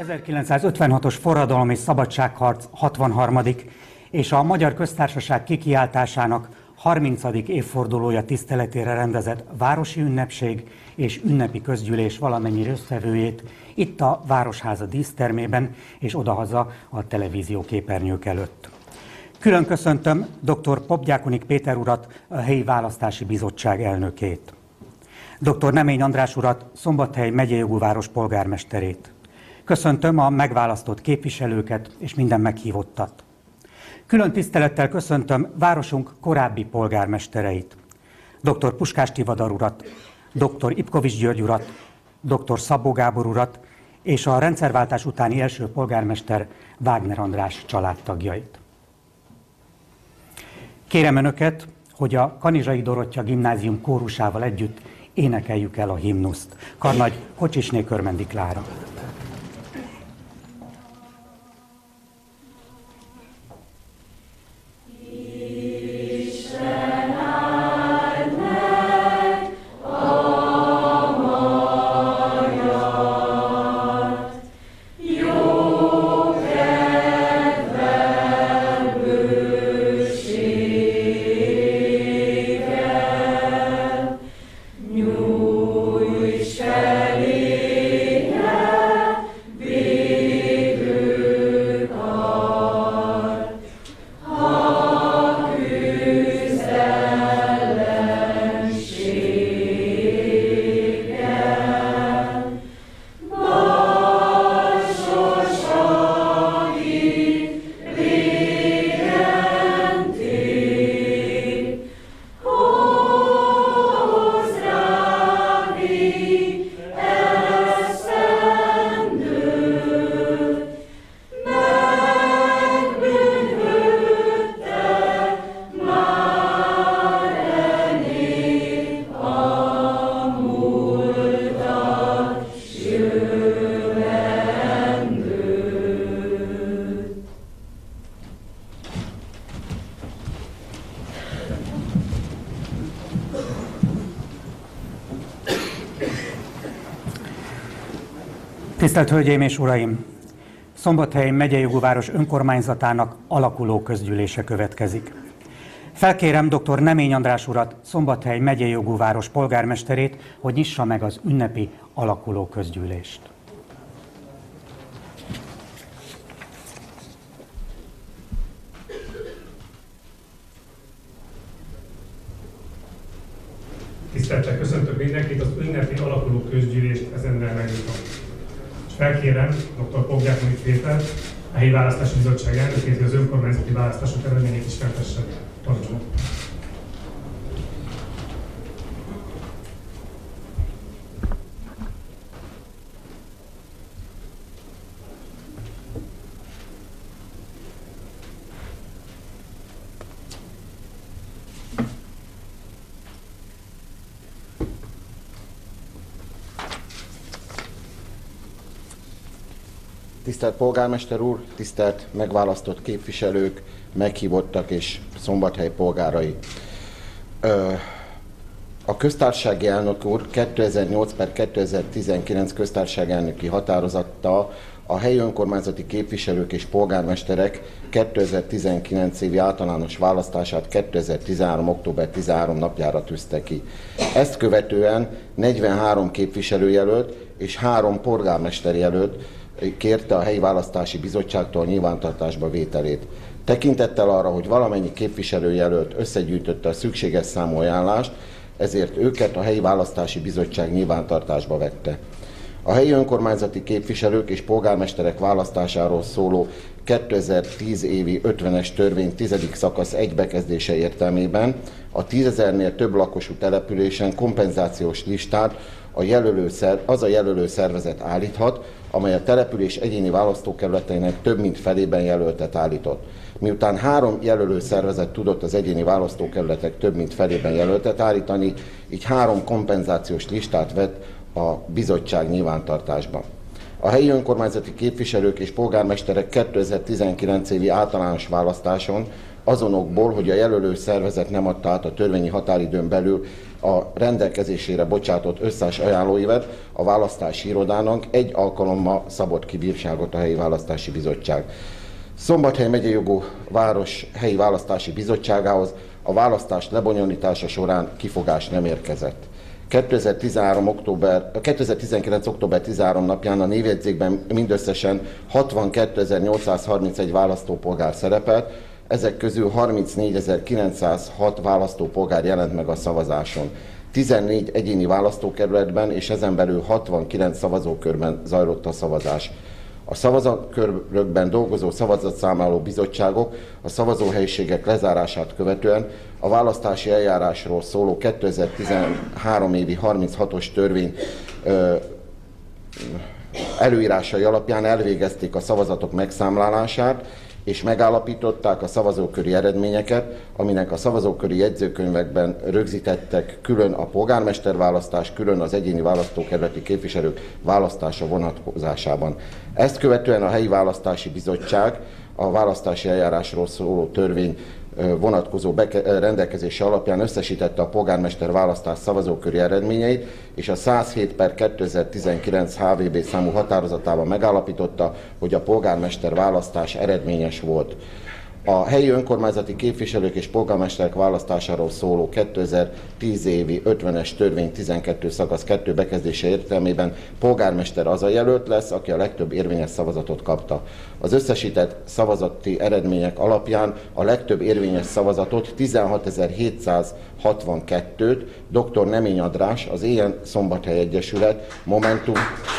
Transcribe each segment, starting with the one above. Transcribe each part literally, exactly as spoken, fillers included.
ezerkilencszázötvenhatos forradalom és szabadságharc hatvanharmadik és a Magyar Köztársaság kikiáltásának harmincadik évfordulója tiszteletére rendezett városi ünnepség és ünnepi közgyűlés valamennyi résztvevőjét itt a Városháza dísztermében és odahaza a televízió képernyők előtt. Külön köszöntöm dr. Popgyákonik Péter urat, a helyi választási bizottság elnökét, dr. Nemény András urat, Szombathely megyei jogú város polgármesterét. Köszöntöm a megválasztott képviselőket és minden meghívottat. Külön tisztelettel köszöntöm városunk korábbi polgármestereit, dr. Puskás Tivadar urat, dr. Ipkovics György urat, dr. Szabó Gábor urat és a rendszerváltás utáni első polgármester Wagner András családtagjait. Kérem Önöket, hogy a Kanizsai Dorottya Gimnázium kórusával együtt énekeljük el a himnuszt. Karnagy Kocsisné Körmendi Klára. Tisztelt Hölgyeim és Uraim! Szombathely megyei jogú város önkormányzatának alakuló közgyűlése következik. Felkérem dr. Nemény András urat, Szombathely megyei jogú város polgármesterét, hogy nyissa meg az ünnepi alakuló közgyűlést. Tisztelettel köszöntök mindenkit, az ünnepi alakuló közgyűlést ezennel megnyitom. Felkérem dr. Popgyákonik Péter, a helyi választási bizottság elnökét, hogy az önkormányzati választások eredményét is feltesse. Parancsoljon! Tisztelt polgármester úr, tisztelt megválasztott képviselők, meghívottak és Szombathely polgárai. A köztársasági elnök úr kétezer-nyolc per kétezer-tizenkilenc köztársasági elnöki határozattal a helyi önkormányzati képviselők és polgármesterek kétezer-tizenkilenc évi általános választását kétezer-tizenhárom. október tizenharmadika napjára tűzte ki. Ezt követően negyvenhárom képviselőjelölt és három polgármesterjelölt kérte a helyi választási bizottságtól nyilvántartásba vételét. Tekintettel arra, hogy valamennyi képviselőjelölt összegyűjtötte a szükséges számú ajánlást, ezért őket a helyi választási bizottság nyilvántartásba vette. A helyi önkormányzati képviselők és polgármesterek választásáról szóló kétezer-tíz évi ötvenes törvény tizedik szakasz egy bekezdése értelmében a tízezernél több lakosú településen kompenzációs listát a jelölő szer, az a jelölő szervezet állíthat, amely a település egyéni választókerületeinek több mint felében jelöltet állított. Miután három jelölő szervezet tudott az egyéni választókerületek több mint felében jelöltet állítani, így három kompenzációs listát vett a bizottság nyilvántartásba. A helyi önkormányzati képviselők és polgármesterek kétezer-tizenkilenc évi általános választáson azonokból, hogy a jelölő szervezet nem adta át a törvényi határidőn belül a rendelkezésére bocsátott összes ajánlóívet a választási irodának, egy alkalommal szabott ki bírságot a helyi választási bizottság. Szombathely megyei jogú város helyi választási bizottságához a választás lebonyolítása során kifogás nem érkezett. kétezer-tizenhárom október, kétezer-tizenkilenc. október tizenharmadika napján a névjegyzékben mindösszesen hatvankétezer-nyolcszázharmincegy választópolgár szerepelt, ezek közül harmincnégyezer-kilencszázhat választópolgár jelent meg a szavazáson. tizennégy egyéni választókerületben és ezen belül hatvankilenc szavazókörben zajlott a szavazás. A szavazókörökben dolgozó szavazatszámláló bizottságok a szavazóhelyiségek lezárását követően a választási eljárásról szóló kétezer-tizenhárom évi harminchatos törvény ö, előírásai alapján elvégezték a szavazatok megszámlálását, és megállapították a szavazóköri eredményeket, aminek a szavazóköri jegyzőkönyvekben rögzítettek külön a polgármesterválasztás, külön az egyéni választókerületi képviselők választása vonatkozásában. Ezt követően a helyi választási bizottság a választási eljárásról szóló törvény vonatkozó rendelkezése alapján összesítette a polgármester választás szavazóköri eredményeit, és a száz hét per kétezer-tizenkilenc há vé bé számú határozatában megállapította, hogy a polgármester választás eredményes volt. A helyi önkormányzati képviselők és polgármesterek választásáról szóló kétezer-tíz évi ötvenes törvény tizenkettő szakasz kettő bekezdése értelmében polgármester az a jelölt lesz, aki a legtöbb érvényes szavazatot kapta. Az összesített szavazati eredmények alapján a legtöbb érvényes szavazatot tizenhatezer-hétszázhatvankettőt dr. Nemény András, az Éjjel-Szombathely Egyesület, Momentum,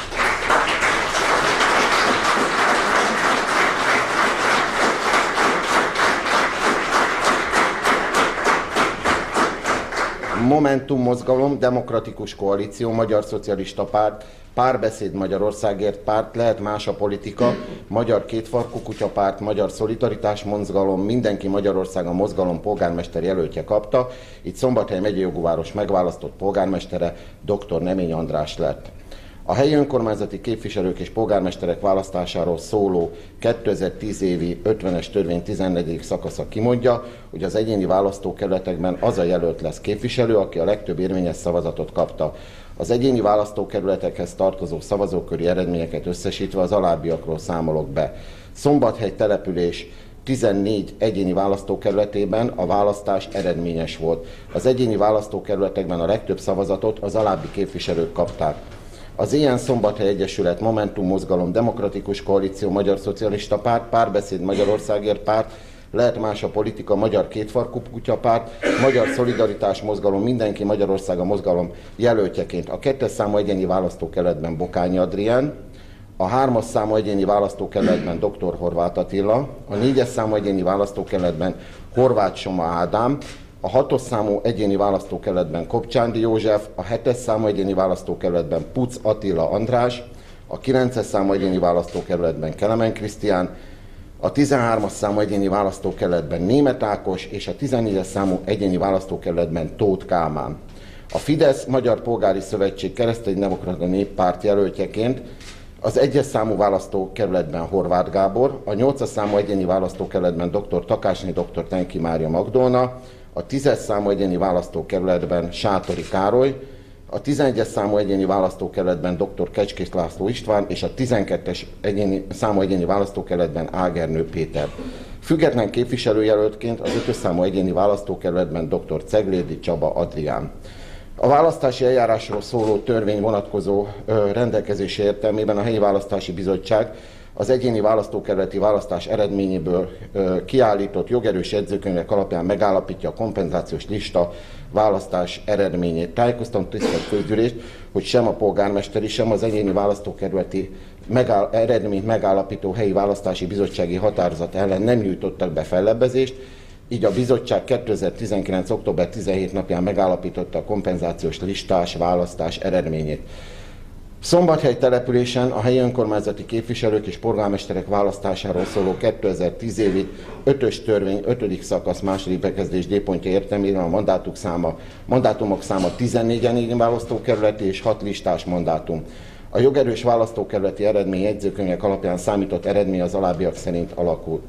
Momentum Mozgalom, Demokratikus Koalíció, Magyar Szocialista Párt, Párbeszéd Magyarországért Párt, Lehet Más a Politika, Magyar Kétfarkú Kutyapárt, Magyar Szolidaritás Mozgalom, Mindenki Magyarország a mozgalom polgármester jelöltje kapta, így Szombathely megyei jogú város megválasztott polgármestere dr. Nemény András lett. A helyi önkormányzati képviselők és polgármesterek választásáról szóló kétezer-tíz évi ötvenes törvény tizennegyedik szakasza kimondja, hogy az egyéni választókerületekben az a jelölt lesz képviselő, aki a legtöbb érvényes szavazatot kapta. Az egyéni választókerületekhez tartozó szavazóköri eredményeket összesítve az alábbiakról számolok be. Szombathely település tizennégy egyéni választókerületében a választás eredményes volt. Az egyéni választókerületekben a legtöbb szavazatot az alábbi képviselők kapták. Az Éjjel-Szombathely Egyesület, Momentum Mozgalom, Demokratikus Koalíció, Magyar Szocialista Párt, Párbeszéd Magyarországért Párt, Lehet Más a Politika, Magyar Kétfarkú Kutyapárt, Magyar Szolidaritás Mozgalom, Mindenki Magyarország a mozgalom jelöltjeként a kettes számú egyéni választókerületben Bokányi Adrián, a hármas számú egyéni választókerületben dr. Horváth Attila, a négyes számú egyéni választókerületben Horváth Soma Ádám, a hatos számú egyéni választókerületben Kopcsándi József, a hetes számú egyéni választókerületben Puc Attila András, a kilences számú egyéni választókerületben Kelemen Krisztián, a tizenhármas számú egyéni választókerületben Németh Ákos és a tizennégyes számú egyéni választókerületben Tóth Kálmán. A Fidesz Magyar Polgári Szövetség Kereszténydemokrata Néppárt jelöltjeként az egyes számú választókerületben Horváth Gábor, a nyolcas számú egyéni választókerületben dr. Takásné dr. Tenki Mária Magdolna, a tízes számú egyéni választókerületben Sátori Károly, a tizenegyes számú egyéni választókerületben dr. Kecskés László István és a tizenkettes egyéni, számú egyéni választókerületben Ágernő Péter. Független képviselőjelöltként az ötös számú egyéni választókerületben dr. Ceglédi Csaba Adrián. A választási eljárásról szóló törvény vonatkozó ö, rendelkezése értelmében a helyi választási bizottság az egyéni választókerületi választás eredményéből ö, kiállított jogerős jegyzőkönyvek alapján megállapítja a kompenzációs lista választás eredményét. Tájékoztatom tisztelt közgyűlést, hogy sem a polgármesteri, sem az egyéni választókerületi megáll, eredményt megállapító helyi választási bizottsági határozat ellen nem nyújtottak be fellebbezést, így a bizottság kétezer-tizenkilenc. október tizenhetedike napján megállapította a kompenzációs listás választás eredményét. Szombathely településen a helyi önkormányzati képviselők és polgármesterek választásáról szóló kétezer-tíz évi ötös törvény ötödik szakasz második bekezdés D pontja értelmében a mandátumok száma, mandátumok száma tizennégy egyéni választókerületi és hat listás mandátum. A jogerős választókerületi eredmény jegyzőkönyvek alapján számított eredmény az alábbiak szerint alakul.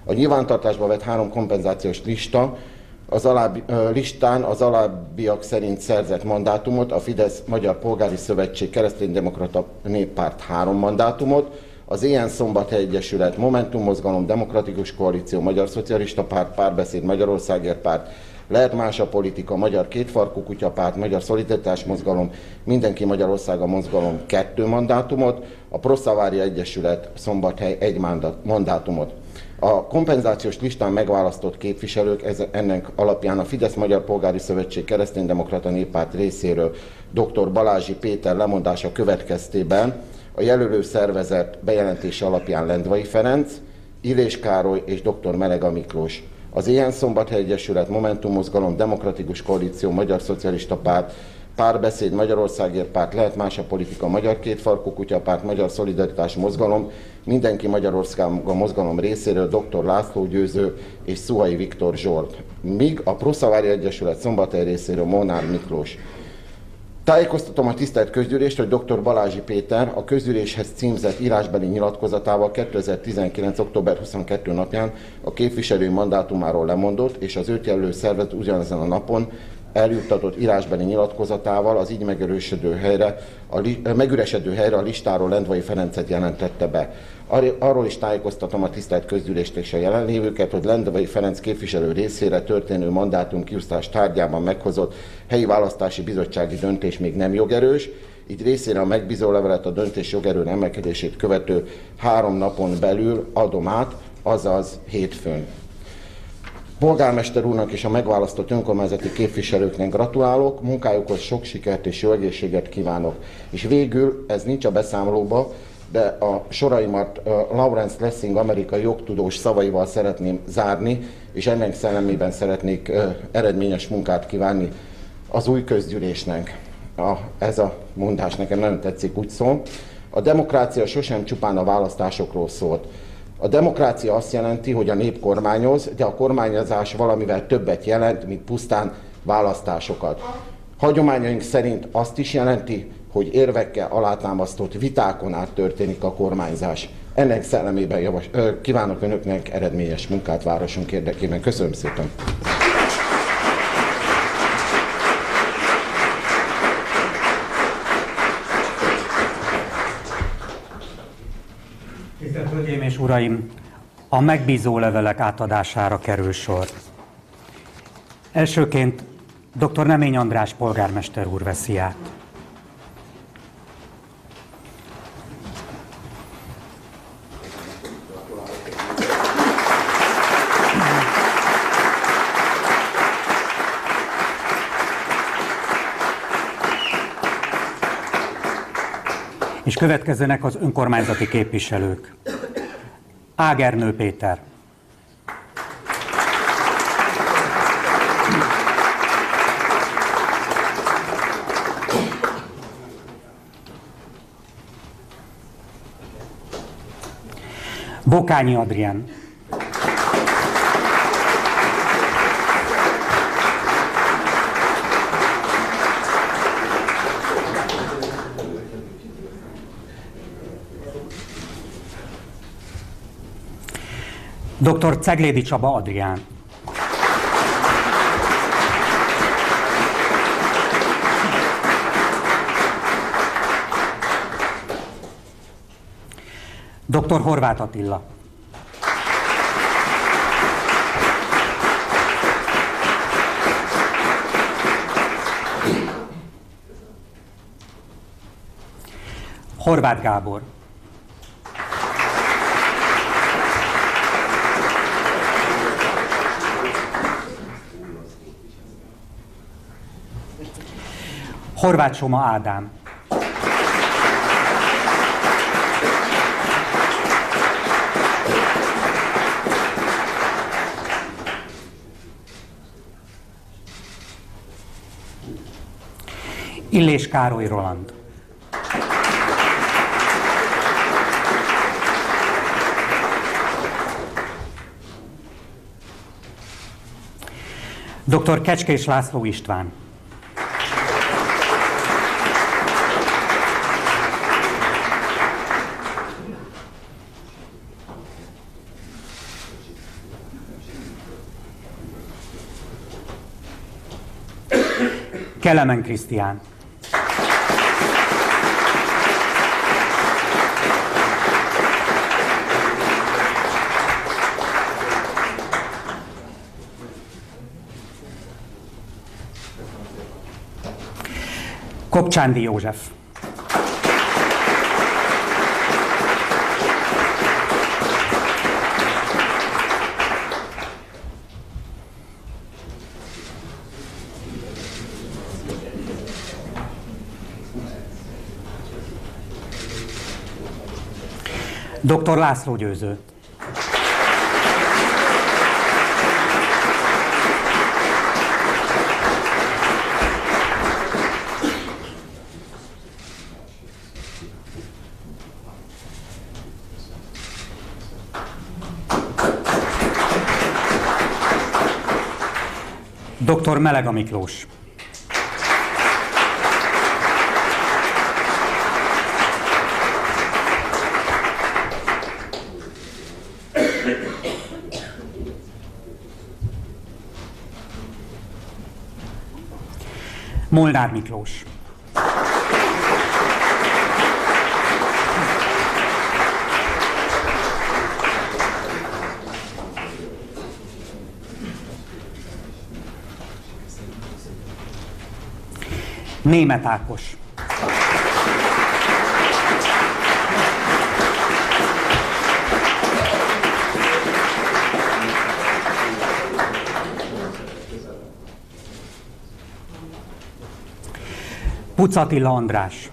A nyilvántartásba vett három kompenzációs lista, az alábbi, listán az alábbiak szerint szerzett mandátumot, a Fidesz Magyar Polgári Szövetség Kereszténydemokrata Néppárt három mandátumot, az Éjjel Szombathely Egyesület, Momentum Mozgalom, Demokratikus Koalíció, Magyar Szocialista Párt, Párbeszéd Magyarországért Párt, Lehet más a politika, Magyar Kétfarkú Kutyapárt, Magyar Szolidaritás Mozgalom, Mindenki Magyarországa Mozgalom kettő mandátumot, a Proszavária Egyesület Szombathely egy mandátumot. A kompenzációs listán megválasztott képviselők ez, ennek alapján a Fidesz Magyar Polgári Szövetség Kereszténydemokrata Néppárt részéről dr. Balázsi Péter lemondása következtében a jelölő szervezet bejelentése alapján Lendvai Ferenc, Illés Károly és dr. Melega Miklós. Az Éjjel Szombathely Egyesület, Momentum Mozgalom, Demokratikus Koalíció, Magyar Szocialista Párt, Párbeszéd Magyarországért Párt, Lehet más a politika, Magyar Kétfarkú Kutyapárt, Magyar Szolidaritás Mozgalom, Mindenki Magyarországa Mozgalom részéről dr. László Győző és Szuhai Viktor Zsolt, míg a Proszavária Egyesület Szombathely részéről Molnár Miklós. Tájékoztatom a tisztelt közgyűlést, hogy dr. Balázsi Péter a közgyűléshez címzett írásbeli nyilatkozatával kétezer-tizenkilenc. október huszonkettedike napján a képviselői mandátumáról lemondott, és az őt jelölő szervezet ugyanezen a napon eljuttatott írásbeli nyilatkozatával az így megerősödő helyre, a li, megüresedő helyre a listáról Lendvai Ferencet jelentette be. Arról is tájékoztatom a tisztelt közgyűlést és a jelenlévőket, hogy Lendvai Ferenc képviselő részére történő mandátum kiosztás tárgyában meghozott helyi választási bizottsági döntés még nem jogerős, így részére a megbízólevelet a döntés jogerő emelkedését követő három napon belül adom át, azaz hétfőn. Polgármester úrnak és a megválasztott önkormányzati képviselőknek gratulálok, munkájukhoz sok sikert és jó egészséget kívánok. És végül, ez nincs a beszámolóba, de a soraimat uh, Lawrence Lessig amerikai jogtudós szavaival szeretném zárni, és ennek szellemében szeretnék uh, eredményes munkát kívánni az új közgyűlésnek. A, ez a mondás nekem nagyon tetszik, úgy szól. A demokrácia sosem csupán a választásokról szólt. A demokrácia azt jelenti, hogy a nép kormányoz, de a kormányozás valamivel többet jelent, mint pusztán választásokat. Hagyományaink szerint azt is jelenti, hogy érvekkel alátámasztott vitákon át történik a kormányzás. Ennek szellemében javas, ö, kívánok önöknek eredményes munkát városunk érdekében. Köszönöm szépen! Tisztelt Hölgyeim és Uraim! A megbízó levelek átadására kerül sor. Elsőként dr. Nemény András polgármester úr veszi át. És következzenek az önkormányzati képviselők. Ágernő Péter. Bokányi Adrien. dr. Ceglédi Csaba Adrián. dr. Horváth Attila. Horváth Gábor. Horváth Soma Ádám. Illés Károly Roland. dr. Kecskés László István. Kelemen Krisztián. Kopcsándi József. doktor László Győző. doktor Melega Miklós. Molnár Miklós. Németh Ákos. Puc Attila András.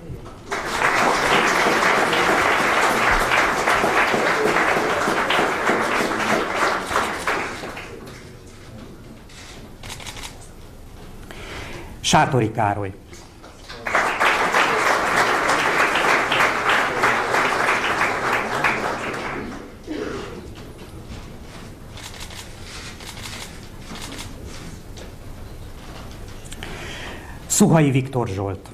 Sátori Károly. Szuhai Viktor Zsolt.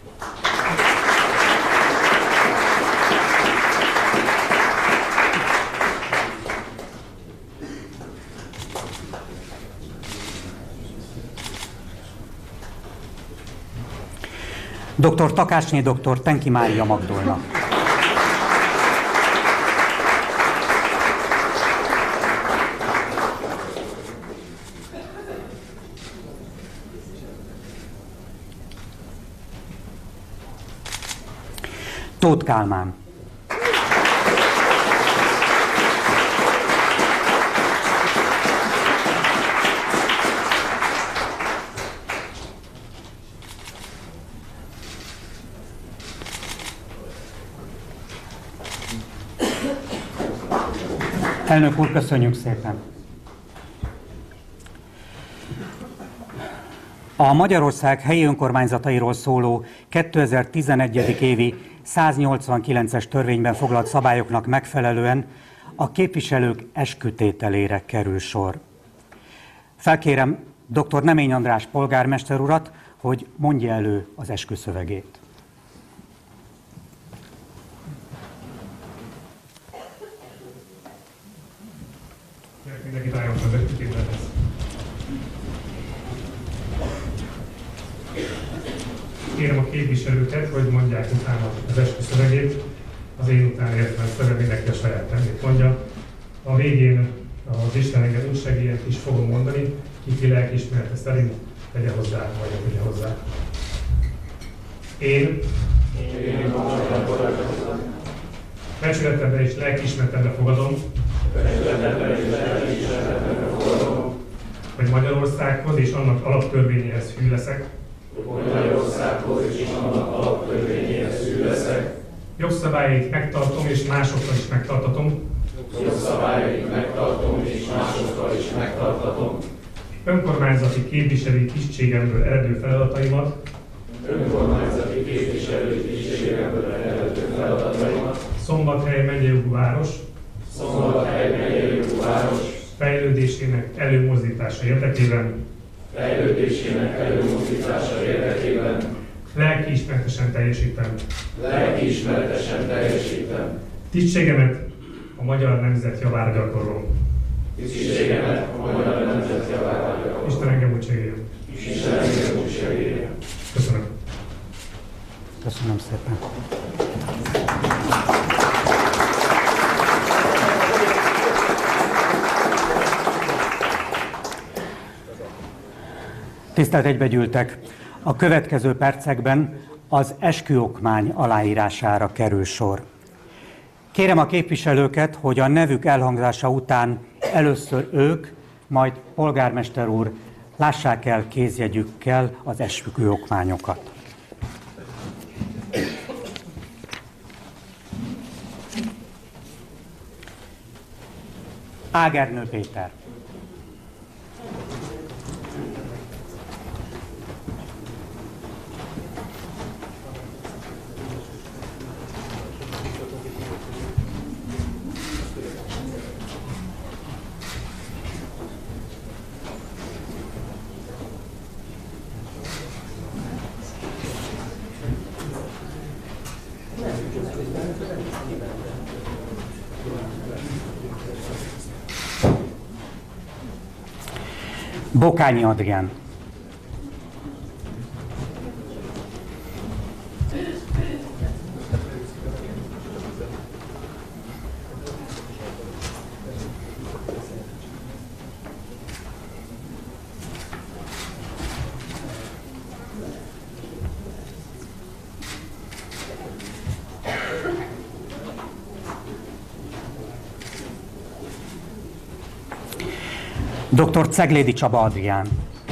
doktor Takácsné doktor Tenki Mária Magdolna. Tóth Kálmán. Elnök úr, köszönjük szépen! A Magyarország helyi önkormányzatairól szóló kétezer-tizenegy. évi száznyolcvankilences törvényben foglalt szabályoknak megfelelően a képviselők eskütételére kerül sor. Felkérem doktor Nemény András polgármester urat, hogy mondja elő az esküszövegét. Mindenkit álljon az eskütételhez. Kérem a képviselőket, hogy mondják utána az esküszövegét, az én után értelemszerűen mindenki a saját nemét mondja. A végén az Isten engem úgy segélyen is fogom mondani, ki lelkiismerete szerint tegye hozzá, vagy tegye hozzá. Én, Én becsületemben és lelkiismeretemben fogadom, hogy Magyarországhoz és annak alaptörvényéhez hű leszek, Magyarországhoz és annak alaptörvényéhez hű leszek. Jogszabályait megtartom és másokkal is megtartatom. Jogszabályait megtartom és másokkal is megtartatom. Önkormányzati képviselői tisztségemből eredő feladataimat. Önkormányzati képviselői tisztségemből eredő feladataimat. Szombathely megyei város. Szombathely megyei város. Fejlődésének előmozdítása érdekében. Fejlődésének előmozdítása érdekében. Lelkiismeretesen teljesítem. Lelkiismeretesen teljesítem. Tisztségemet a magyar nemzet javára gyakorlom. Tisztségemet a magyar nemzet javára gyakorlom. Isten engem úgy segéljen. Isten engem úgy segéljen. Köszönöm. Köszönöm szépen. Tisztelt egybegyűltek! A következő percekben az esküokmány aláírására kerül sor. Kérem a képviselőket, hogy a nevük elhangzása után először ők, majd polgármester úr lássák el kézjegyükkel az esküokmányokat. Ágernő Péter. Bokányi Adrián. doktor Ceglédi Csaba Adrián.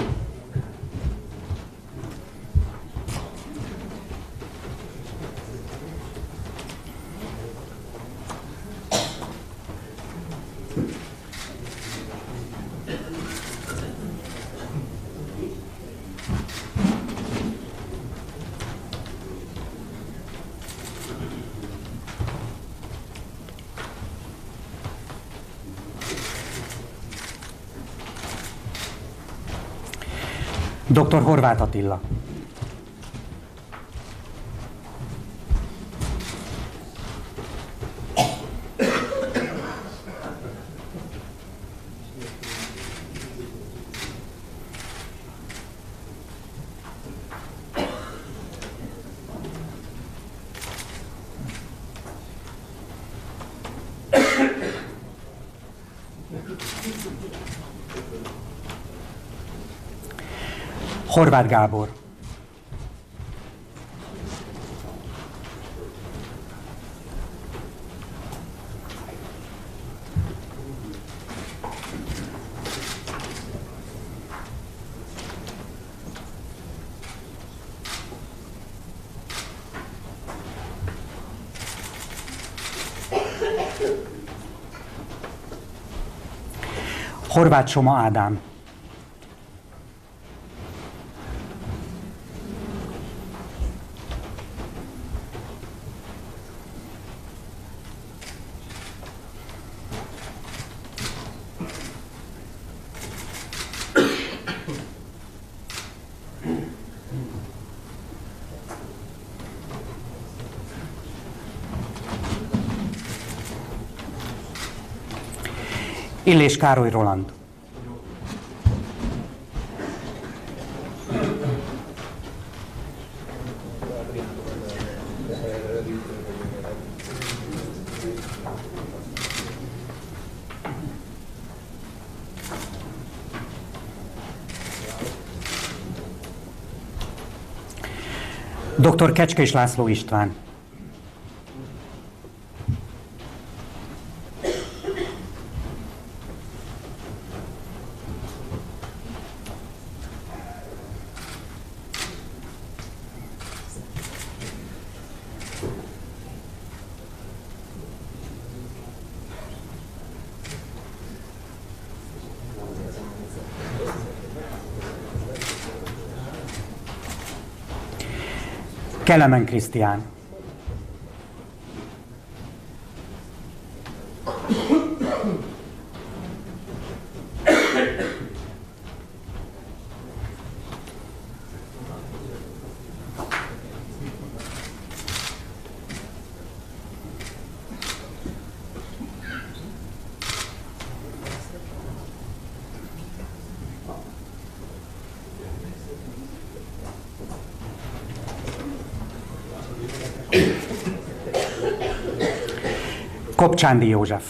doktor Horváth Attila. Horváth Gábor. Horváth Soma Ádám. Illés Károly Roland. doktor Kecskés László István. Kelemen Krisztián. Kopcsándi József.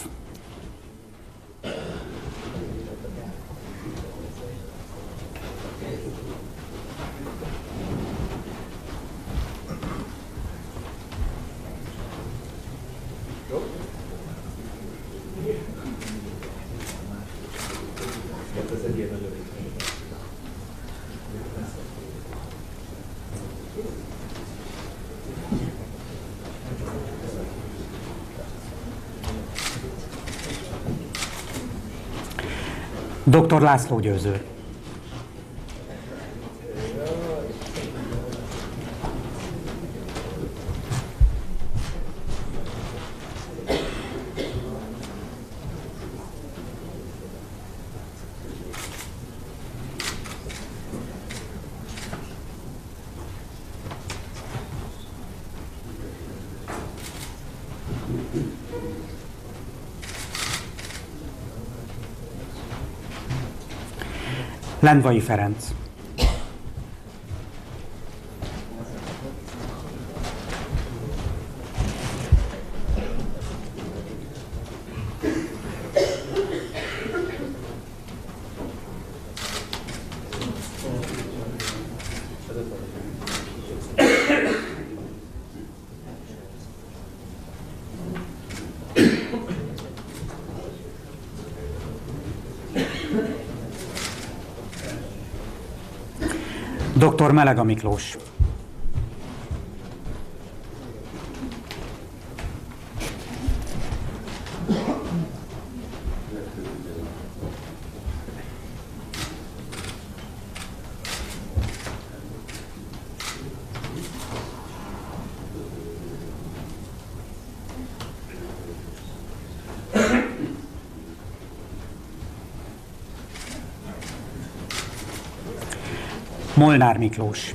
doktor László Győző. Lendvai Ferenc. doktor Melega Miklós. Molnár Miklós.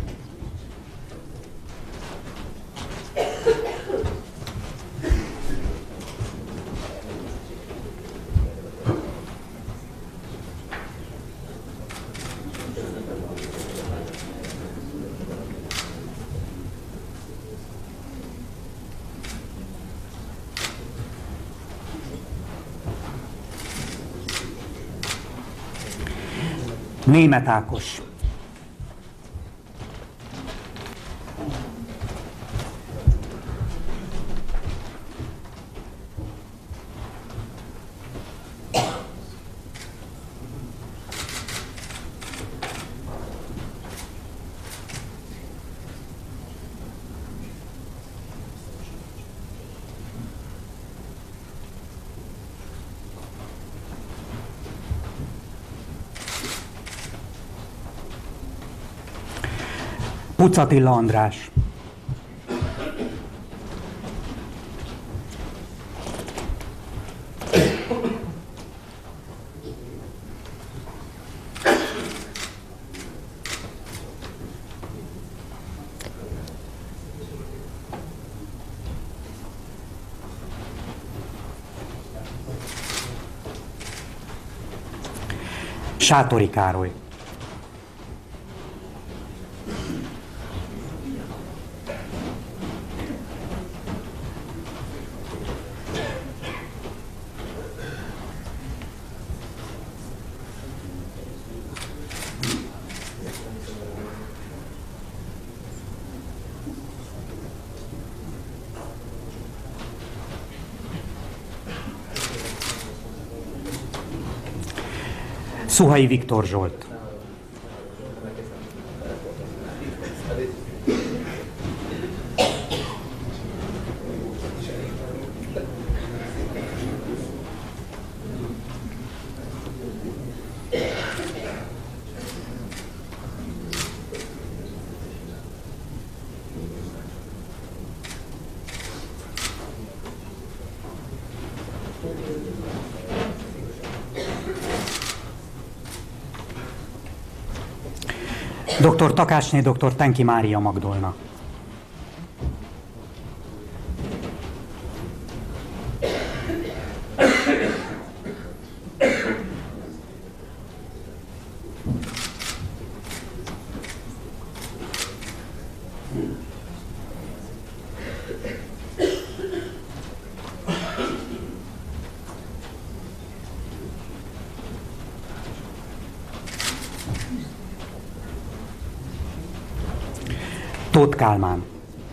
Németh Ákos. Puc Attila András. Sátori Károly. Szuhai Viktor Zsolt. doktor Takácsné doktor Tenki Mária Magdolna. Tóth Kálmán.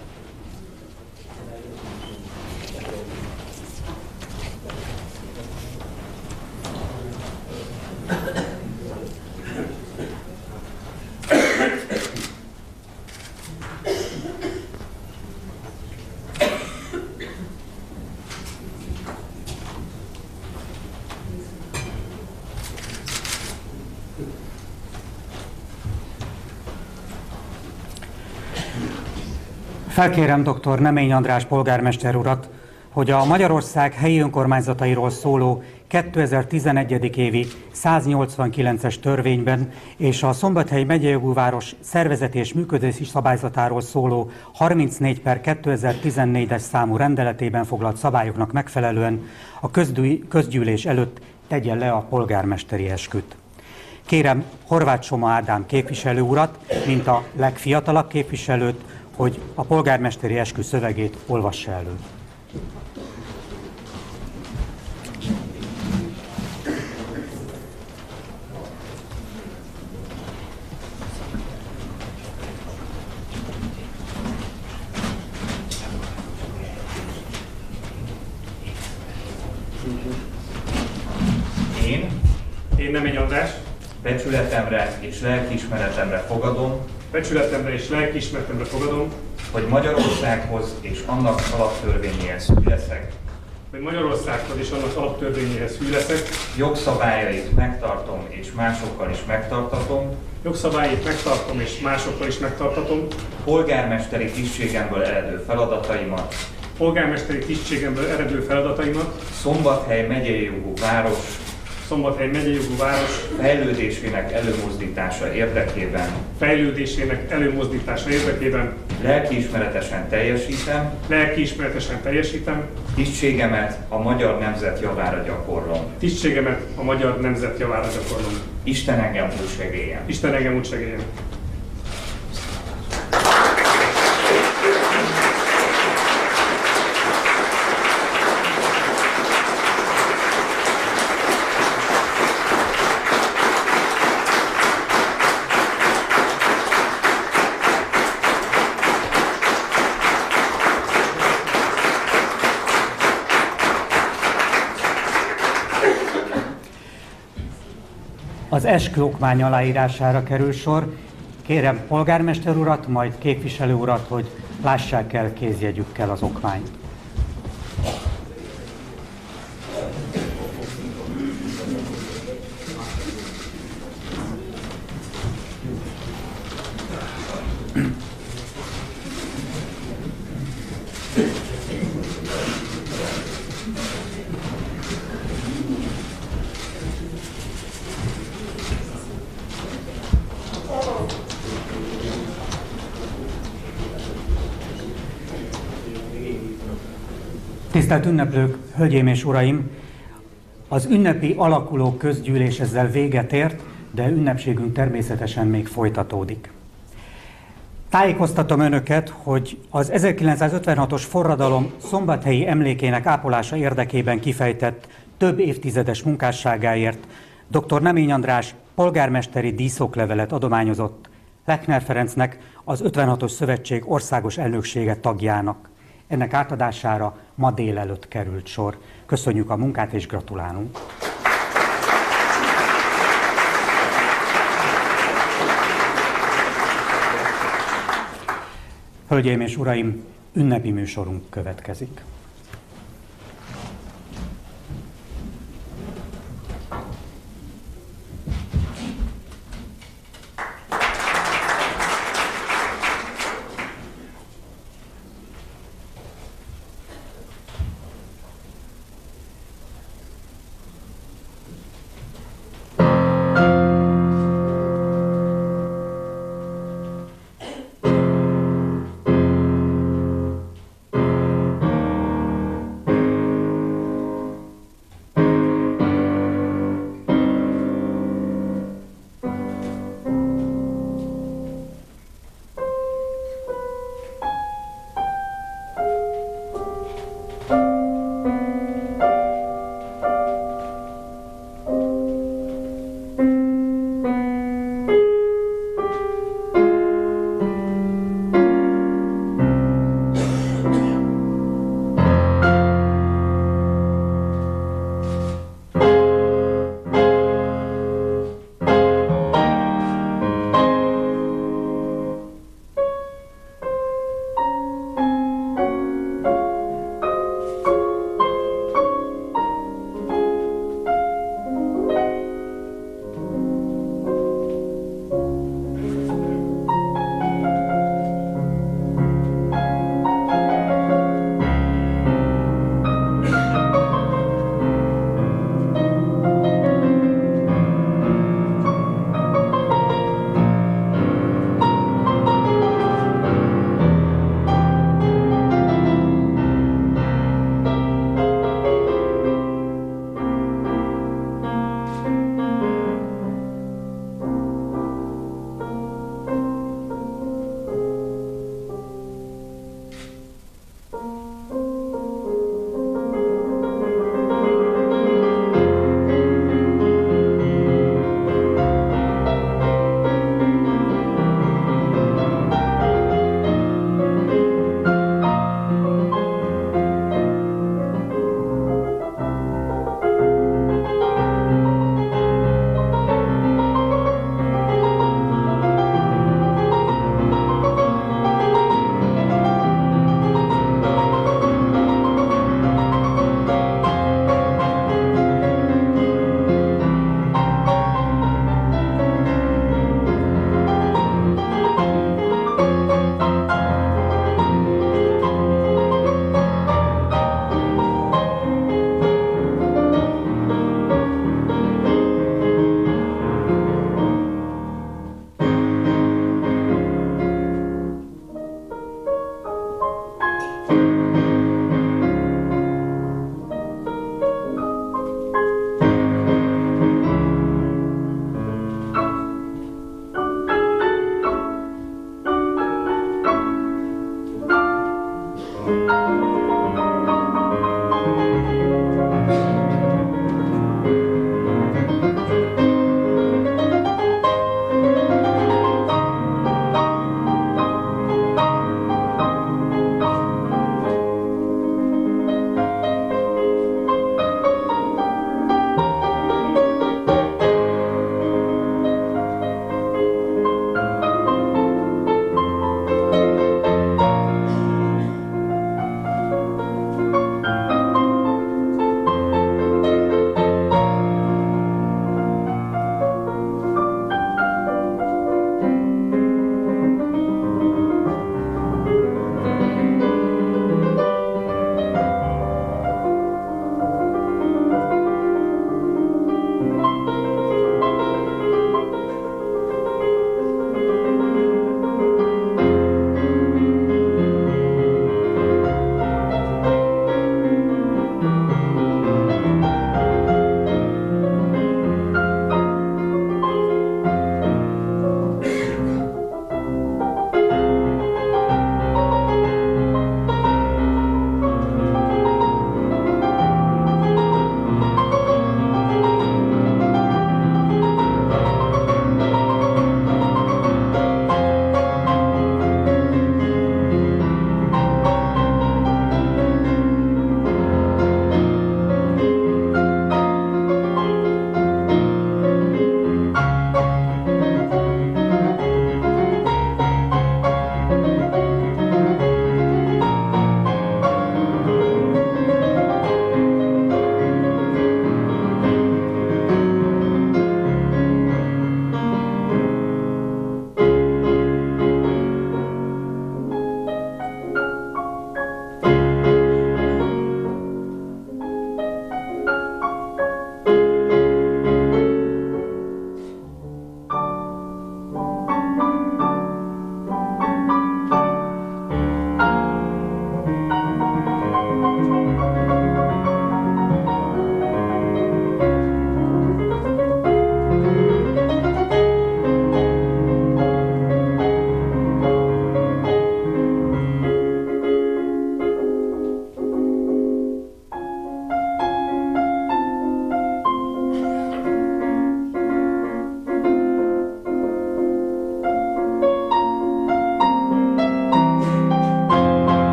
Felkérem dr. Nemény András polgármester urat, hogy a Magyarország helyi önkormányzatairól szóló kétezer-tizenegy. évi száznyolcvankilences törvényben és a Szombathely megyei jogú város szervezeti és működési szabályzatáról szóló harmincnégy per kétezer-tizennégyes számú rendeletében foglalt szabályoknak megfelelően a közgyűlés előtt tegye le a polgármesteri esküt. Kérem Horváth Soma Ádám képviselő urat, mint a legfiatalabb képviselőt, hogy a polgármesteri eskü szövegét olvassa elő. Én, Én Nemény András, becsületemre és lelkiismeretemre fogadom, becsületemre és lelkiismeretemre fogadom, hogy Magyarországhoz és annak alaptörvényéhez hű leszek, hogy Magyarországhoz és annak alaptörvényéhez hű leszek, jogszabályait megtartom és másokkal is megtartatom, jogszabályait megtartom és másokkal is megtartatom, polgármesteri tisztségemből eredő feladataimat, polgármesteri tisztségemből eredő feladataimat, Szombathely megyei jogú város Szombathely megyei jogú város fejlődésének előmozdítása érdekében fejlődésének előmozdítása érdekében lelkiismeretesen teljesítem, lelkiismeretesen teljesítem, tisztségemet a magyar nemzet javára gyakorlom. tisztségemet a magyar nemzet javára gyakorlom. Isten engem úgy segéljen. Isten engem úgy segéljen. Az eskü okmány aláírására kerül sor. Kérem polgármester urat, majd képviselő urat, hogy lássák el kézjegyükkel az okmányt. Tisztelt ünneplők, hölgyeim és uraim! Az ünnepi alakuló közgyűlés ezzel véget ért, de ünnepségünk természetesen még folytatódik. Tájékoztatom önöket, hogy az ezerkilencszázötvenhatos forradalom szombathelyi emlékének ápolása érdekében kifejtett több évtizedes munkásságáért dr. Nemény András polgármesteri díszoklevelet adományozott Lechner Ferencnek, az ötvenhatos szövetség országos elnöksége tagjának. Ennek átadására ma délelőtt került sor. Köszönjük a munkát és gratulálunk! Hölgyeim és uraim, ünnepi műsorunk következik.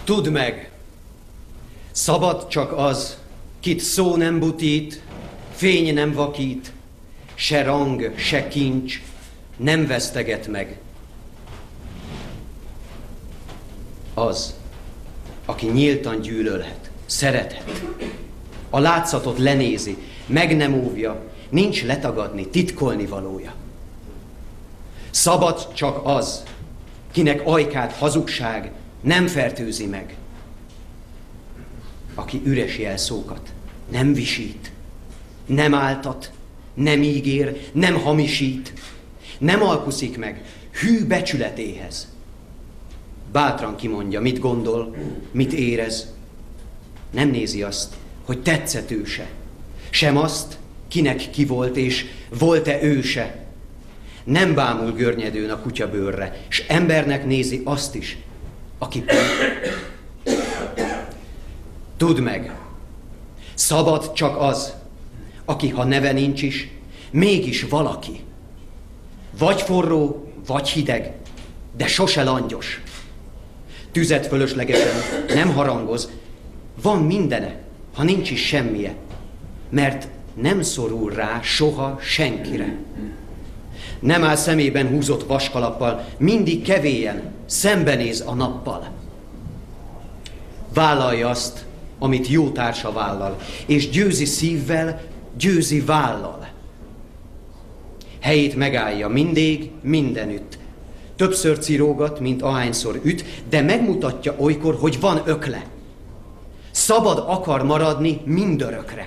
Tudd meg, szabad csak az, kit szó nem butít, fény nem vakít, se rang, se kincs nem veszteget meg. Az, aki nyíltan gyűlölhet, szerethet, a látszatot lenézi, meg nem óvja, nincs letagadni, titkolni valója. Szabad csak az, kinek ajkát hazugság nem fertőzi meg, aki üres jelszókat nem visít, nem áltat, nem ígér, nem hamisít, nem alkuszik meg hű becsületéhez. Bátran kimondja, mit gondol, mit érez. Nem nézi azt, hogy tetszetőse, sem azt, kinek ki volt és volt-e őse. Nem bámul görnyedőn a kutyabőrre, s embernek nézi azt is, aki pont. Tudd meg, szabad csak az, aki, ha neve nincs is, mégis valaki. Vagy forró, vagy hideg, de sose langyos. Tüzet fölöslegesen nem harangoz, van mindene, ha nincs is semmije, mert nem szorul rá soha senkire. Nem áll szemében húzott vaskalappal, mindig kevélyen szembenéz a nappal. Vállalja azt, amit jó társa vállal, és győzi szívvel, győzi vállal. Helyét megállja mindig, mindenütt. Többször cirógat, mint ahányszor üt, de megmutatja olykor, hogy van ökle. Szabad akar maradni mindörökre.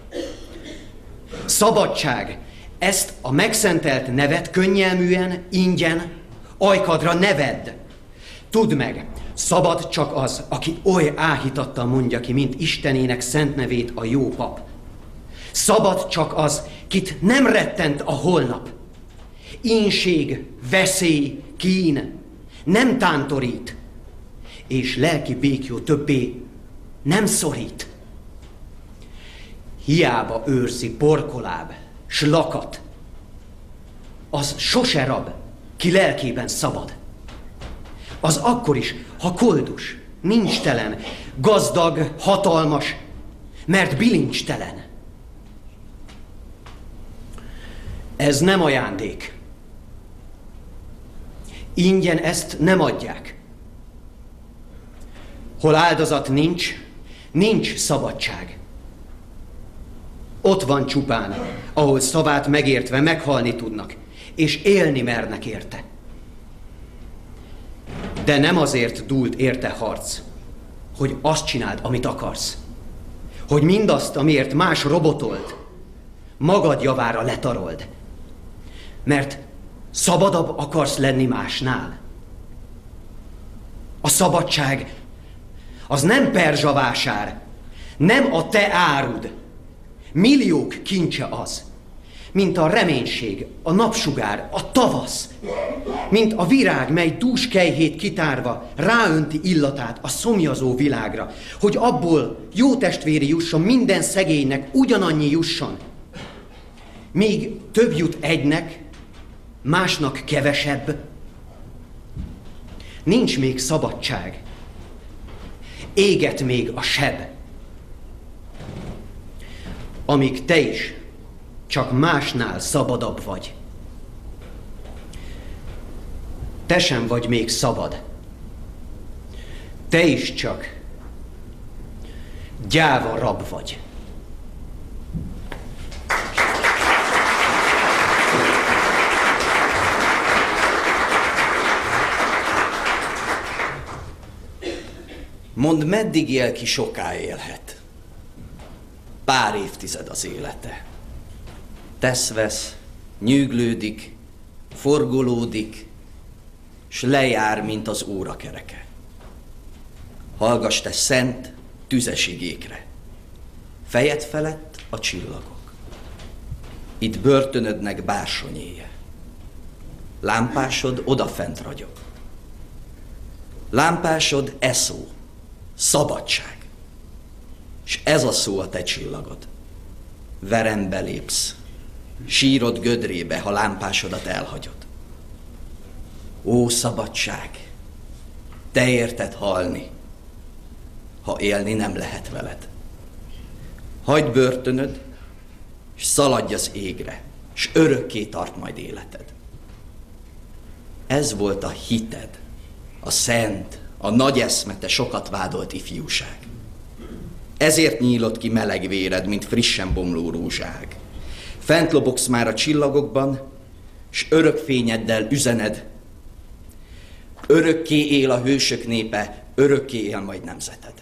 Szabadság, ezt a megszentelt nevet könnyelműen, ingyen, ajkadra ne vedd. Tudd meg, szabad csak az, aki oly áhítattal mondja ki, mint Istenének szent nevét a jó pap. Szabad csak az, kit nem rettent a holnap. Ínség, veszély, kín nem tántorít, és lelki békjó többé nem szorít. Hiába őrzi porkoláb, s lakat, az sose rab, ki lelkében szabad. Az akkor is, ha koldus, nincs telen, gazdag, hatalmas, mert bilincstelen. Ez nem ajándék. Ingyen ezt nem adják. Hol áldozat nincs, nincs szabadság. Ott van csupán, ahol szavát megértve meghalni tudnak, és élni mernek érte. De nem azért dúlt érte harc, hogy azt csináld, amit akarsz. Hogy mindazt, amiért más robotolt, magad javára letarold. Mert szabadabb akarsz lenni másnál. A szabadság az nem perzsa vásár, nem a te árud. Milliók kincse az, mint a reménység, a napsugár, a tavasz, mint a virág, mely dús kejhét kitárva ráönti illatát a szomjazó világra, hogy abból jó testvéri jusson, minden szegénynek ugyanannyi jusson. Míg több jut egynek, másnak kevesebb, nincs még szabadság, éget még a seb. Amíg te is csak másnál szabadabb vagy. Te sem vagy még szabad. Te is csak gyáva rab vagy. Mondd, meddig él ki, soká élhet? Pár évtized az élete. Tesz-vesz, nyűglődik, forgolódik, s lejár, mint az órakereke. Hallgass te szent, tüzes igékre. Fejed felett a csillagok. Itt börtönödnek bársonyéje. Lámpásod odafent ragyog. Lámpásod e szó, szabadság. És ez a szó a te csillagod. Verembe lépsz, sírod gödrébe, ha lámpásodat elhagyod. Ó, szabadság, te érted halni, ha élni nem lehet veled. Hagyd börtönöd, és szaladj az égre, és örökké tart majd életed. Ez volt a hited, a szent, a nagy eszmete, sokat vádolt ifjúság. Ezért nyílott ki meleg véred, mint frissen bomló rózság. Fent lobogsz már a csillagokban, s örök fényeddel üzened, örökké él a hősök népe, örökké él majd nemzeted.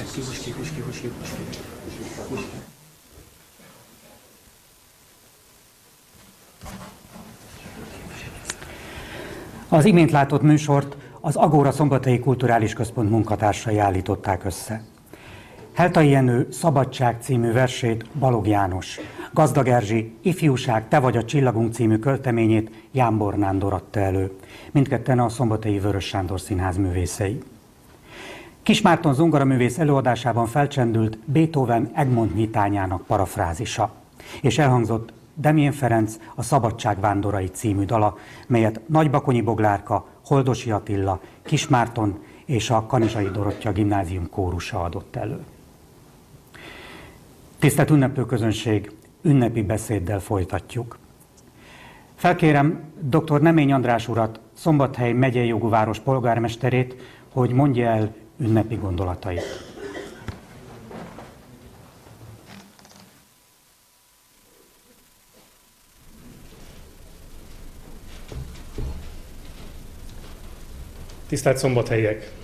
Az imént látott műsort az Agóra Szombathelyi Kulturális Központ munkatársai állították össze. Heltai Jenő Szabadság című versét Balogh János, Gazdag Erzsi Ifjúság, te vagy a csillagunk című költeményét Jámbor Nándor adta elő. Mindketten a Szombathelyi Vörös Sándor Színház művészei. Kismárton zongoraművész előadásában felcsendült Beethoven Egmont nyitányának parafrázisa, és elhangzott Demjén Ferenc a Szabadság vándorai című dala, melyet Nagybakonyi Boglárka, Holdosi Attila, Kismárton és a Kanizsai Dorottya Gimnázium kórusa adott elő. Tisztelt ünneplő közönség, ünnepi beszéddel folytatjuk. Felkérem dr. Nemény András urat, Szombathely megyei jogú város polgármesterét, hogy mondja el ünnepi gondolatait. Tisztelt szombathelyiek!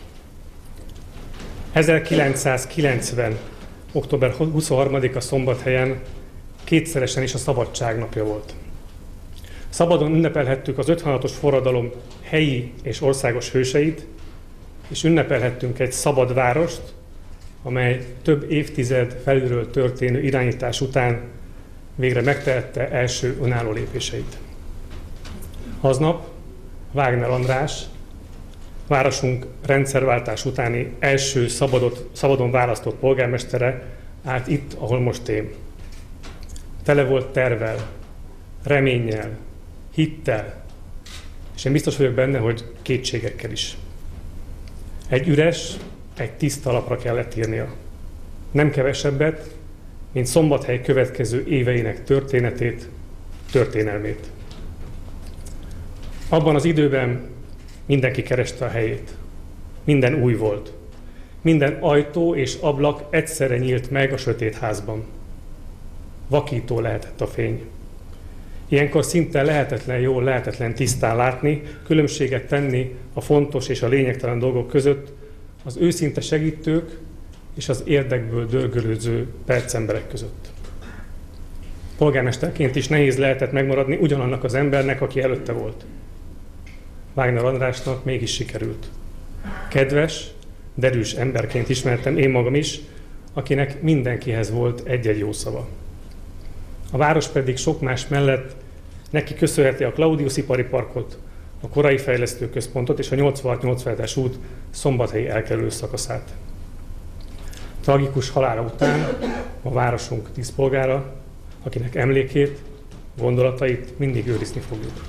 ezerkilencszázkilencven. október huszonharmadika Szombathelyen kétszeresen is a Szabadság napja volt. Szabadon ünnepelhettük az ötvenhatos forradalom helyi és országos hőseit, és ünnepelhettünk egy szabad várost, amely több évtized felülről történő irányítás után végre megtehette első önálló lépéseit. Aznap Wagner András, városunk rendszerváltás utáni első szabadot, szabadon választott polgármestere állt itt, ahol most én. Tele volt tervvel, reménnyel, hittel, és én biztos vagyok benne, hogy kétségekkel is. Egy üres, egy tiszta lapra kellett írnia. Nem kevesebbet, mint Szombathely következő éveinek történetét, történelmét. Abban az időben mindenki kereste a helyét. Minden új volt. Minden ajtó és ablak egyszerre nyílt meg a sötét házban. Vakító lehetett a fény. Ilyenkor szinte lehetetlen jól, lehetetlen tisztán látni, különbséget tenni a fontos és a lényegtelen dolgok között, az őszinte segítők és az érdekből dörgölőző percemberek között. Polgármesterként is nehéz lehetett megmaradni ugyanannak az embernek, aki előtte volt. Wagner Andrásnak mégis sikerült. Kedves, derűs emberként ismertem én magam is, akinek mindenkihez volt egy-egy jó szava. A város pedig sok más mellett neki köszönheti a Claudius ipari parkot, a korai fejlesztőközpontot és a nyolcvanhat nyolcvanas út szombathelyi elkerülő szakaszát. Tragikus halála után a városunk díszpolgára, akinek emlékét, gondolatait mindig őrizni fogjuk.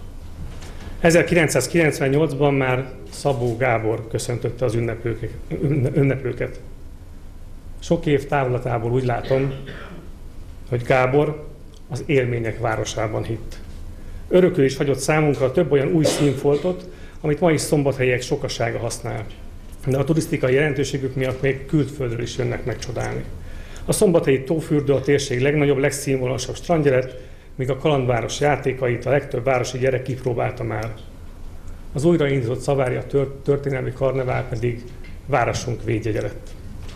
ezerkilencszázkilencvennyolcban már Szabó Gábor köszöntötte az ünneplőket. Sok év távlatából úgy látom, hogy Gábor az élmények városában hitt. Örökül is hagyott számunkra több olyan új színfoltot, amit ma is szombathelyiek sokasága használ. De a turisztikai jelentőségük miatt még külföldről is jönnek megcsodálni. A szombathelyi tófürdő a térség legnagyobb, legszínvonalasabb strandjeret, míg a kalandváros játékait a legtöbb városi gyerek kipróbálta már. Az újraindított Szavária történelmi karnevál pedig városunk védjegye lett.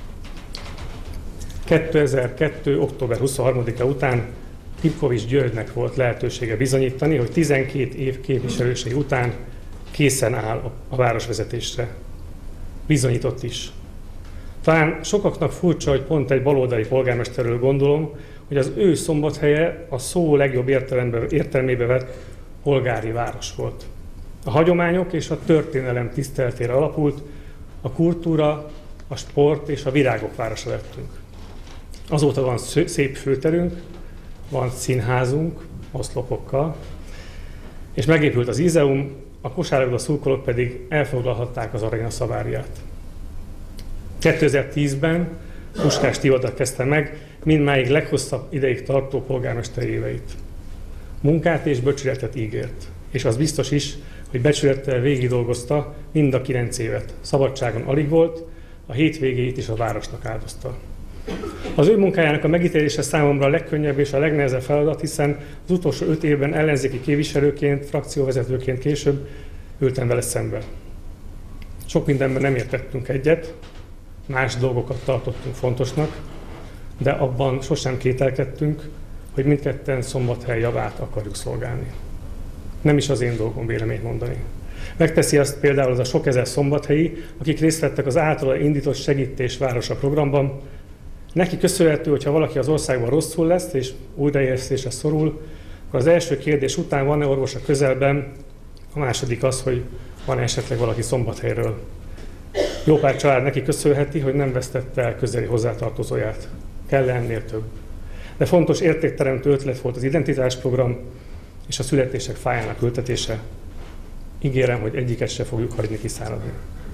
kétezer-kettő. október huszonharmadika után Ipkovics Györgynek volt lehetősége bizonyítani, hogy tizenkét év képviselőség után készen áll a városvezetésre. Bizonyított is. Talán sokaknak furcsa, hogy pont egy baloldali polgármesterről gondolom, hogy az ő Szombathelye a szó legjobb értelmébe vett polgári város volt. A hagyományok és a történelem tiszteletére alapult, a kultúra, a sport és a virágok városa lettünk. Azóta van szép főterünk, van színházunk, oszlopokkal, és megépült az Izeum, a kosárlabda szurkolók pedig elfoglalhatták az Arena Szaváriát. kétezer-tízben Puskás Tivadar kezdte meg mindmáig leghosszabb ideig tartó polgármesteri éveit. Munkát és becsületet ígért, és az biztos is, hogy becsülettel végigdolgozta mind a kilenc évet. Szabadságon alig volt, a hétvégéit is a városnak áldozta. Az ő munkájának a megítélése számomra a legkönnyebb és a legnehezebb feladat, hiszen az utolsó öt évben ellenzéki képviselőként, frakcióvezetőként később ültem vele szembe. Sok mindenben nem értettünk egyet, más dolgokat tartottunk fontosnak, de abban sosem kételkedtünk, hogy mindketten Szombathely javát akarjuk szolgálni. Nem is az én dolgom véleményt mondani. Megteszi azt például az a sok ezer szombathelyi, akik részt vettek az általa indított Segítés városa programban. Neki köszönhető, hogyha valaki az országban rosszul lesz és újraélesztésre szorul, akkor az első kérdés után van-e orvos a közelben, a második az, hogy van-e esetleg valaki Szombathelyről. Jó pár család neki köszönheti, hogy nem vesztette el közeli hozzátartozóját. Kell ennél több. De fontos értékteremtő ötlet volt az identitásprogram és a születések fájának ültetése. Ígérem, hogy egyiket se fogjuk hagyni kiszáradni.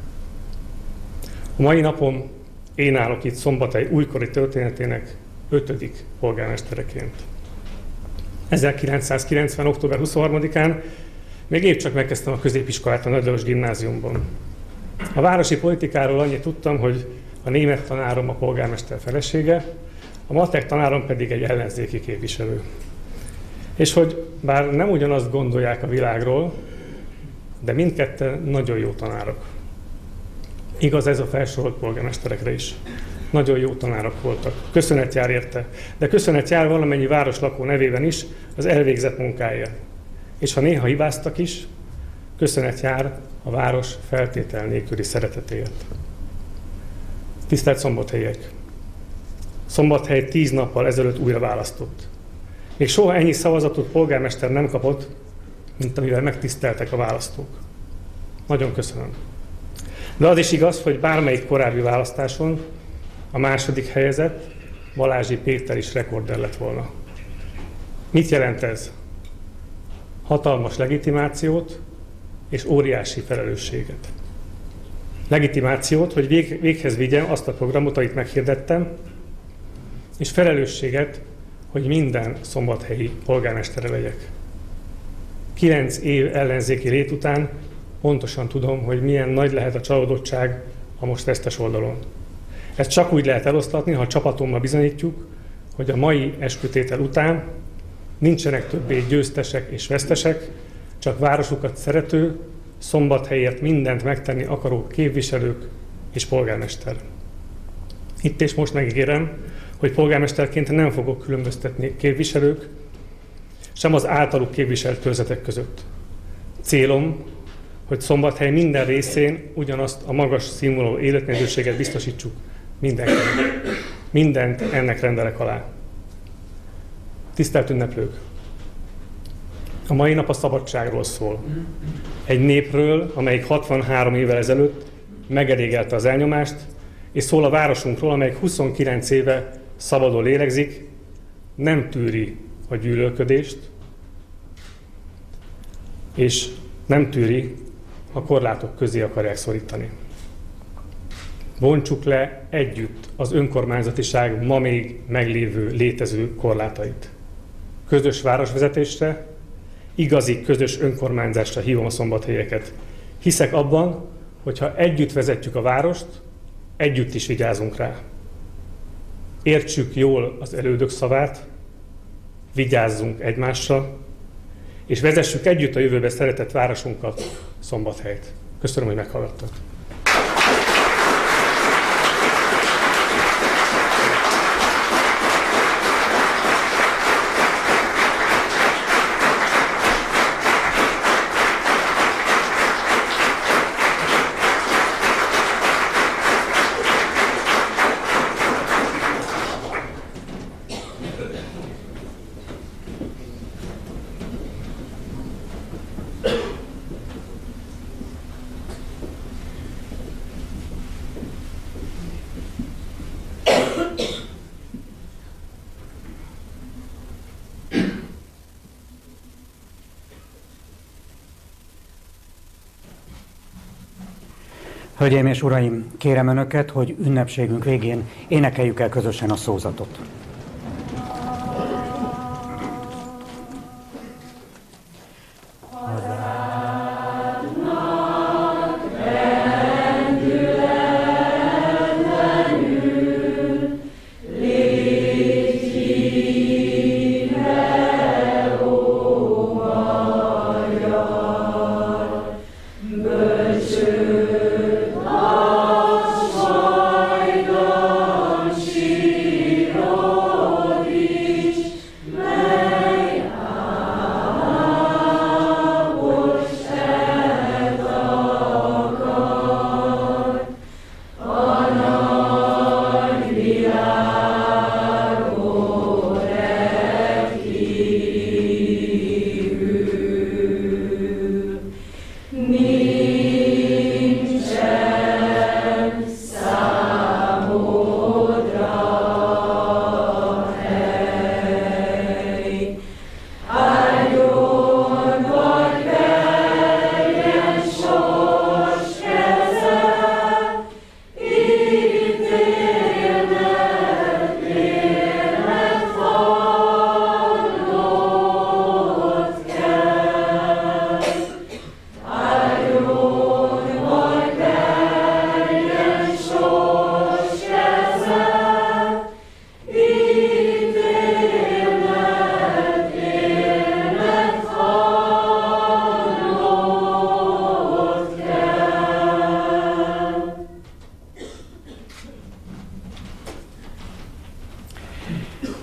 A mai napon én állok itt Szombathely újkori történetének ötödik polgármestereként. ezerkilencszázkilencven. október huszonharmadikán még épp csak megkezdtem a középiskolát a Nagy Lajos Gimnáziumban. A városi politikáról annyit tudtam, hogy a német tanárom a polgármester felesége, a matek tanárom pedig egy ellenzéki képviselő. És hogy bár nem ugyanazt gondolják a világról, de mindketten nagyon jó tanárok. Igaz ez a felsorolt polgármesterekre is. Nagyon jó tanárok voltak. Köszönet jár érte, de köszönet jár valamennyi városlakó nevében is az elvégzett munkáért. És ha néha hibáztak is, köszönet jár a város feltétel nélküli szeretetéért. Tisztelt szombathelyiek! Szombathely tíz nappal ezelőtt újra választott. Még soha ennyi szavazatot polgármester nem kapott, mint amivel megtiszteltek a választók. Nagyon köszönöm. De az is igaz, hogy bármelyik korábbi választáson a második helyezett Balázsi Péter is rekorder lett volna. Mit jelent ez? Hatalmas legitimációt és óriási felelősséget. Legitimációt, hogy vég, véghez vigyem azt a programot, amit meghirdettem, és felelősséget, hogy minden szombathelyi polgármestere legyek. Kilenc év ellenzéki lét után pontosan tudom, hogy milyen nagy lehet a csalódottság a most vesztes oldalon. Ezt csak úgy lehet eloszlatni, ha a csapatommal bizonyítjuk, hogy a mai eskütétel után nincsenek többé győztesek és vesztesek, csak városukat szerető, Szombathelyért mindent megtenni akaró képviselők és polgármester. Itt és most megígérem, hogy polgármesterként nem fogok különböztetni képviselők, sem az általuk képviselt körzetek között. Célom, hogy Szombathely minden részén ugyanazt a magas színvonalú életminőséget biztosítsuk mindenkinek. Mindent ennek rendelek alá. Tisztelt ünneplők! A mai nap a szabadságról szól. Egy népről, amelyik hatvanhárom évvel ezelőtt megelégelte az elnyomást, és szól a városunkról, amelyik huszonkilenc éve szabadon lélegzik, nem tűri a gyűlölködést, és nem tűri, ha korlátok közé akarják szorítani. Bontsuk le együtt az önkormányzatiság ma még meglévő, létező korlátait. Közös városvezetésre, igazi közös önkormányzásra hívom a szombathelyeket. Hiszek abban, hogyha együtt vezetjük a várost, együtt is vigyázunk rá. Értsük jól az elődök szavát, vigyázzunk egymásra, és vezessük együtt a jövőbe szeretett városunkat, Szombathelyt. Köszönöm, hogy meghallgattak. Hölgyeim és uraim, kérem önöket, hogy ünnepségünk végén énekeljük el közösen a szózatot. Bölcsőd, az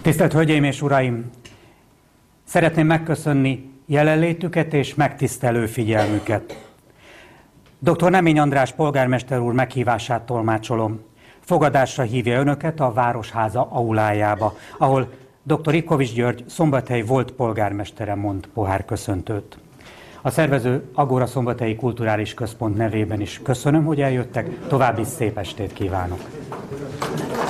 Tisztelt Hölgyeim és Uraim! Szeretném megköszönni jelenlétüket és megtisztelő figyelmüket. doktor Nemény András polgármester úr meghívását tolmácsolom. Fogadásra hívja Önöket a Városháza aulájába, ahol doktor Ipkovics György, Szombathely volt polgármestere mond pohárköszöntőt. A szervező Agora Szombathelyi Kulturális Központ nevében is köszönöm, hogy eljöttek, további szép estét kívánok!